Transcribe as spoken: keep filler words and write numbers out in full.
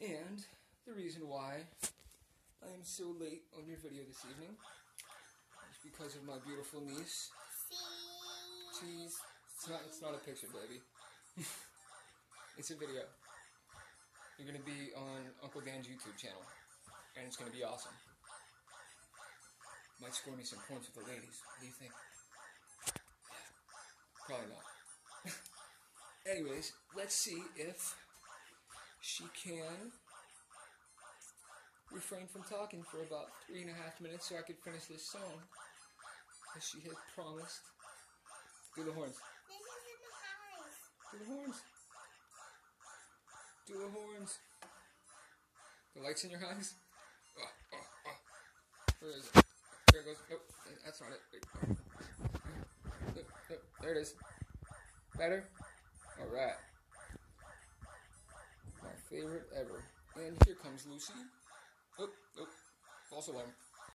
And the reason why I am so late on your video this evening is because of my beautiful niece. Cheese. It's not, it's not a picture, baby. It's a video. You're going to be on Uncle Dan's YouTube channel, and it's going to be awesome. Might score me some points with the ladies. What do you think? Yeah, probably not. Anyways, let's see if she can refrain from talking for about three and a half minutes so I could finish this song, as she had promised. Do the horns. Do the horns. Do the horns. The lights in your eyes? Oh, oh, oh. Where is it? There it goes. Nope, that's not it. Wait. Nope, nope. There it is. Better? Alright. My favorite ever. And here comes Lucy. Oh, oh. False alarm.